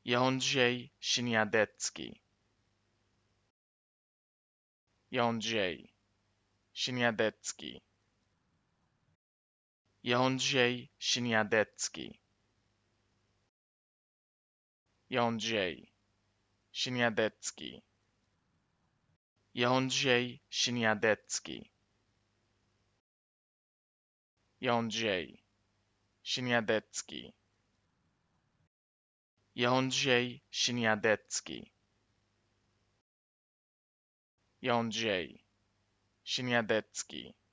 Jędrzej Śniadecki. Jędrzej Śniadecki. Jędrzej Śniadecki. Jędrzej Śniadecki. Jędrzej Śniadecki. Jędrzej Śniadecki. Jędrzej Śniadecki. Jędrzej Śniadecki.